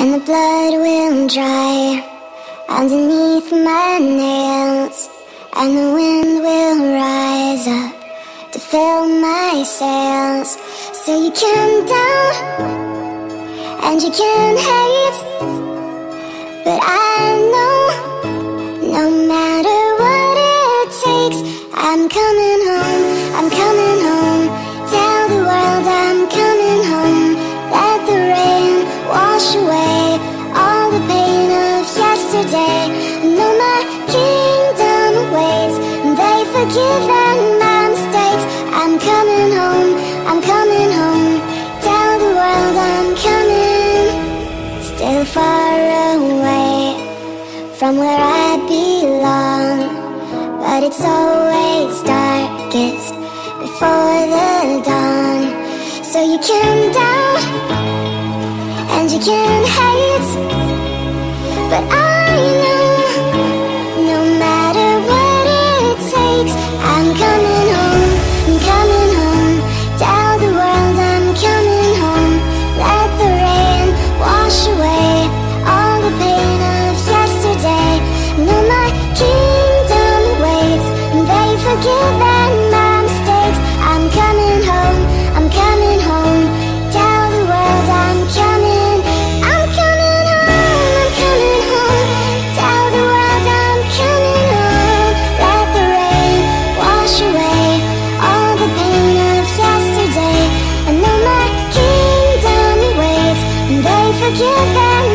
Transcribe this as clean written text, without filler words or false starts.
and the blood will dry underneath my nails, and the wind will rise up to fill my sails. So you can doubt and you can hate, but I know no matter what it takes, I'm coming home, I'm coming home. Tell the world I'm coming home. Let the rain wash away all the pain of yesterday. I know my kingdom awaits, and they forgive my mistakes. I'm coming home, I'm coming home. Tell the world I'm coming. Still far away from where I belong, but it's always darkest before the dawn. So you can doubt and you can hate, but I know no matter what it takes, I'm coming home, I'm coming home. Tell the world I'm coming home. Let the rain wash away all the pain of yesterday. I know my kingdom awaits, and they forgive my mistakes. I'm coming home, I'm coming home. Tell the world I'm coming, I'm coming home, I'm coming home. Tell the world I'm coming home. Let the rain wash away all the pain of yesterday. I know my kingdom awaits, and they forgive